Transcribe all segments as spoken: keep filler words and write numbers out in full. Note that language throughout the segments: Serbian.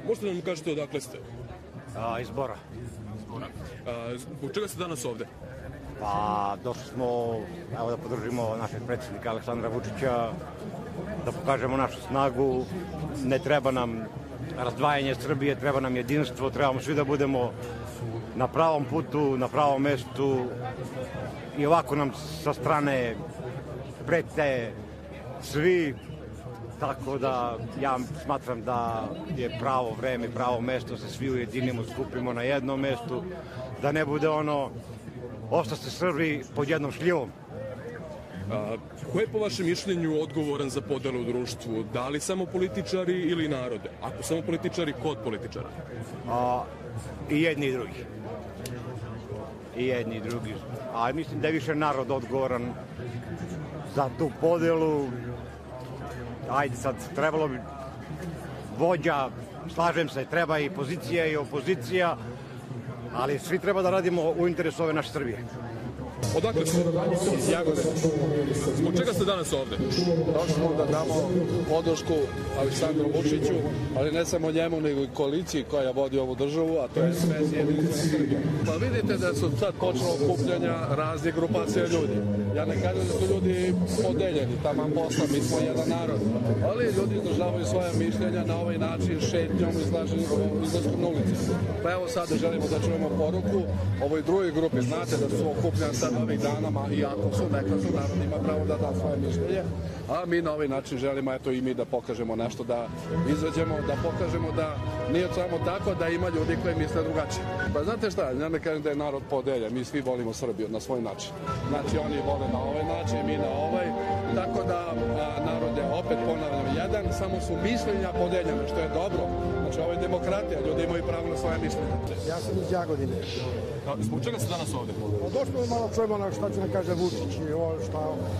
Možete da nam kažete odakle ste? A, iz Bora. A, zbog čega ste danas ovde? Pa došli smo, evo da podržimo našeg predsjednika Aleksandra Vučića, da pokažemo našu snagu. Ne treba nam razdvajanje Srbije, treba nam jedinstvo, trebamo svi da budemo na pravom putu, na pravom mestu. I ovako nam sa strane prete svi, tako da ja smatram da je pravo vreme, pravo mesto, se svi ujedinimo, skupimo na jednom mestu, da ne bude ono ostaste Srbi pod jednom šljivom. A, ko je po vašem mišljenju odgovoran za podelu u društvu? Da li samo političari ili narode? Ako samo političari, ko od političara? A, I jedni i drugi. I jedni i drugi. A mislim da je više narod odgovoran za tu podelu. Ajde sad, trebalo bi vođa, slažem se, treba i pozicija i opozicija, ali svi treba da radimo u interesu ove naše Srbije. Odakle ste? Iz Jagodine. Zbog čega ste danas ovde? Došli smo da damo podršku Aleksandru Vučiću, ali ne samo njemu, nego i koaliciji koja vodi ovu državu, a to je S P S Jedinstvena Srbija. Pa vidite da su sad počelo okupljanja raznih grupacija ljudi. Ja ne kažem da su ljudi podeljeni, taman posla, mi smo jedan narod. Ali ljudi izražavaju svoje mišljenja na ovaj način, šetnjom, izlaskom na ulici. Pa evo sada želimo da čujemo poruku ovoj drugoj grupi. Znate da su okupljani sad ovih danama, iako su neka su narod ima pravo da da svoje mišljenje, a mi na ovaj način želimo eto i mi da pokažemo nešto, da izađemo, da pokažemo da nije samo tako, da ima ljudi koji misle drugačije. Pa znate šta, ja ne kažem da je narod podeljen, mi svi volimo Srbiju na svoj način. Znači oni vole na ovaj način, mi na ovaj, tako da a, narod je opet ponavljam jedan, samo su mišljenja podeljene, što je dobro. Znači ovo je demokratija, ljudi imaju pravo na svoje mišljenje. Ja sam iz Jagodine. A, zbog čega ste danas ovde? Došli smo malo čujemo na šta će ne kaže Vučić i ovo šta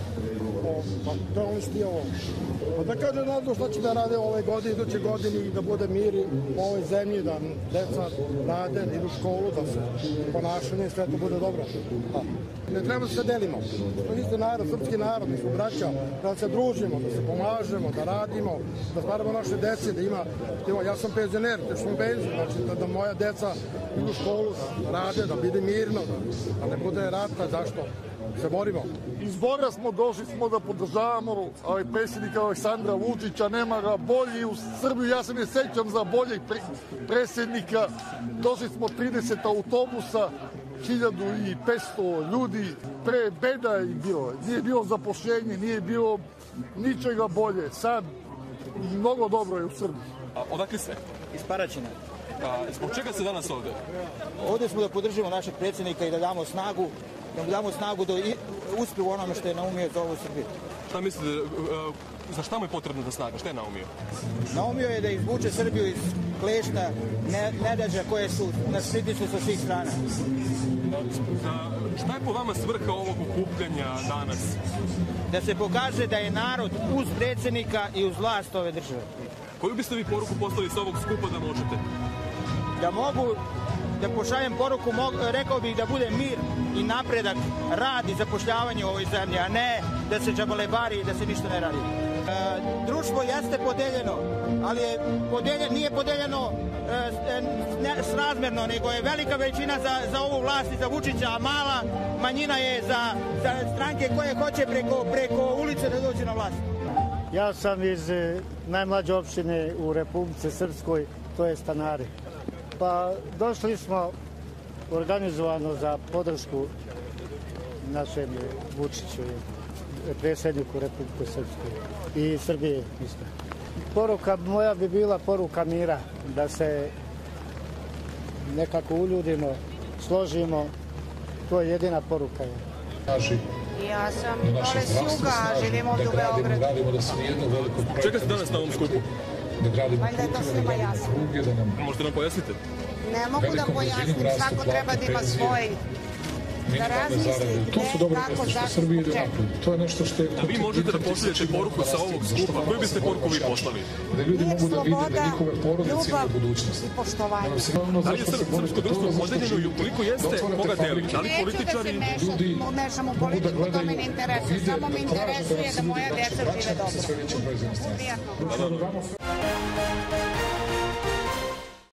o, pa to on isti ovo. Pa da kaže narodu šta će da rade ove godine, iduće godine i da bude mir u ovoj zemlji, da deca rade, da idu u školu, da se ponašanje i sve to bude dobro. Pa, ne treba da se delimo. To je isti narod, srpski narod, mi smo braća, da se družimo, da se pomažemo, da radimo, da stvaramo naše dece, da ima, ima ja sam penzioner, da sam penzioner, znači da, da moja deca idu u školu, da rade, da bude mirno, da, da ne bude rata, zašto? Se borimo. Iz Bora smo došli smo da podržavamo ovaj predsjednika Aleksandra Vučića, nema ga bolji u Srbiju, ja se ne sećam za boljeg pre, predsjednika, došli smo trideset autobusa, hiljadu petsto ljudi, pre beda je bilo, nije bilo zapošljenje, nije bilo ničega bolje, sad mnogo dobro je u Srbiji. A odakle ste? Iz Paraćina. A, zbog čega ste danas ovde? Ovde smo da podržimo našeg predsjednika i da damo snagu, da mu damo snagu da uspije u onome što je naumio za ovu Srbiju. Šta mislite, za šta mu je potrebna ta snaga? Šta je naumio? Naumio je da izvuče Srbiju iz klešta nedađa koje su nas pritisnu sa svih strana. Šta je po vama svrha ovog okupljanja danas? Da se pokaže da je narod uz predsjednika i uz vlast ove države. Koju biste vi poruku poslali sa ovog skupa da možete? Da mogu da pošaljem poruku, rekao bih da bude mir i napredak, rad i zapošljavanje u ovoj zemlji, a ne da se džabalebari i da se ništa ne radi. E, društvo jeste podeljeno, ali je podeljen, nije podeljeno e, ne, srazmerno, nego je velika većina za, za ovu vlast i za Vučića, a mala manjina je za, za stranke koje hoće preko, preko ulice da dođe na vlast. Ja sam iz najmlađe opštine u Republici Srpskoj, to je Stanari. Pa došli smo organizovano za podršku našem Vučiću, predsjedniku Republike Srpske i Srbije isto. Poruka moja bi bila poruka mira, da se nekako uljudimo, složimo, to je jedina poruka. Ja sam dole s juga, živim ovdje u Beogradu. Čega ste danas na ovom skupu? Valjda je to svima jasno. Možete nam pojasnite? Ne mogu da pojasnim, svako treba da ima svoj, da razmisli gde, kako, zašto, zbog čega. To je nešto što je... Da vi možete da pošaljete poruku sa ovog skupa, koju biste poruku vi poslali? Mir, sloboda, ljubav i poštovanje. Da li je srpsko društvo podeljeno i ukoliko jeste, koga deli? Da li političari... Neću da se mešam u politiku, to me ne interesuje. Samo me interesuje da moja deca žive dobro. Prijatno.